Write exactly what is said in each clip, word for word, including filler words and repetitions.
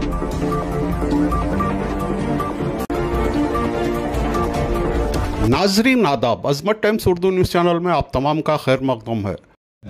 नाजरीन आदाब, Azmat Times Urdu News channel में आप तमाम का खैर मकदूम है।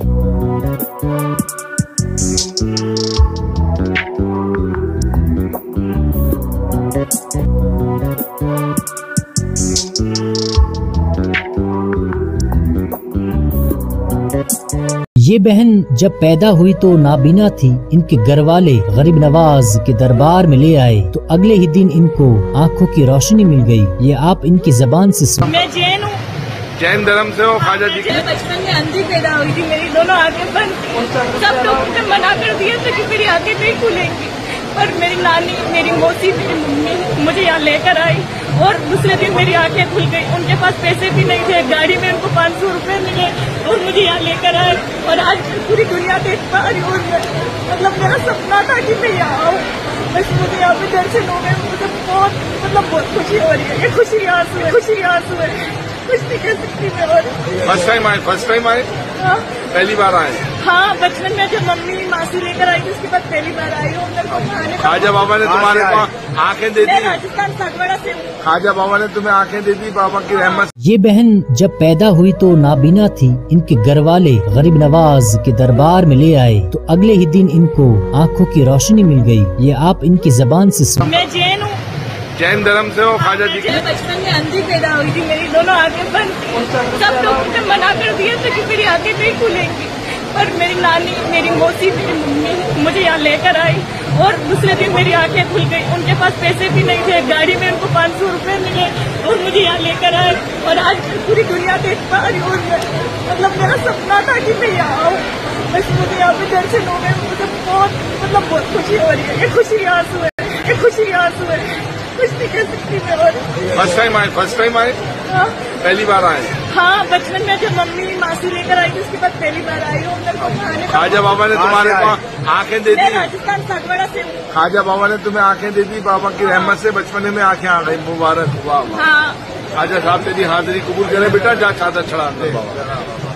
ये बहन जब पैदा हुई तो नाबीना थी। इनके घर वाले गरीब नवाज के दरबार में ले आए तो अगले ही दिन इनको आंखों की रोशनी मिल गई। ये आप इनकी जबान से सुन। मैं जैन हूँ, जैन धर्म से हो ख्वाजा जी की। बचपन में अंधी पैदा हुई थी, मेरी दोनों आंखें बंद थी। सब लोगों ने मना कर दिया था कि मेरी आंखें नहीं खुलेंगी, पर मेरी नानी, मेरी मौसी, मेरी मम्मी मुझे यहाँ लेकर आई और दूसरे दिन मेरी आंखें खुल गई। उनके पास पैसे भी नहीं थे, गाड़ी में उनको पाँच सौ रुपए मिले और मुझे यहाँ लेकर आए और आज पूरी दुनिया देख पा रही हूँ। मतलब मेरा सपना था कि मैं यहाँ आऊँ, बस मुझे यहाँ पे दर्शन हो गए। मुझे बहुत मतलब बहुत खुशी हो रही है। ये खुशी आंसू है, खुशी आंसू है, कुछ नहीं कह सकती मैं। और फर्स्ट टाइम आए, फर्स्ट टाइम आए, हाँ पहली बार आए। हाँ, बचपन में जब मम्मी मासी लेकर आई थी उसके बाद पहली बार आई हूँ। ख्वाजा बाबा ने तुम्हारे को आंखें दे दी। राजस्थान सागवाड़ा से। ख्वाजा बाबा ने तुम्हें आंखें दे दी बाबा की रहमत। ये बहन जब पैदा हुई तो नाबीना थी। इनके घर वाले गरीब नवाज के दरबार में ले आए तो अगले ही दिन इनको आंखों की रोशनी मिल गई। ये आप इनकी जबान से सुन। मैं जैन हूँ, जैन धर्म से हो ख्वाजा जी की। बचपन में अंधी पैदा हुई थी, मेरी दोनों आंखें बंद थी। सब लोगों ने मना कर दिया था कि मेरी आंखें नहीं खुलेंगी, पर मेरी नानी, मेरी मौसी, मेरी मम्मी मुझे यहाँ लेकर आई और दूसरे दिन मेरी आंखें खुल गई। उनके पास पैसे भी नहीं थे, गाड़ी में उनको पाँच सौ रुपए मिले और मुझे यहाँ लेकर आए और आज पूरी दुनिया देख पा रही हूँ। मतलब मेरा सपना था कि मैं यहाँ आऊँ, बस मुझे यहाँ पे दर्शन हो गए। मुझे बहुत मतलब बहुत खुशी हो रही है। ये खुशी आंसू है, ये खुशी आंसू है, कुछ नहीं कह सकती मैं। और फर्स्ट टाइम आए, फर्स्ट टाइम आए, हाँ पहली बार आए। हाँ, बचपन में जब मम्मी मासी लेकर आई थी उसके बाद पहली बार आई हूँ। ख्वाजा बाबा ने तुम्हारे को आंखें दे दी। राजस्थान सागवाड़ा से। ख्वाजा बाबा ने तुम्हें आंखें दे दी बाबा की रहमत से। बचपन में आंखें आ गई, मुबारक हुआ। हाँ, ख्वाजा साहब तेरी हाजिरी कबूल करे बेटा, जा चादर चढ़ा दे बाबा।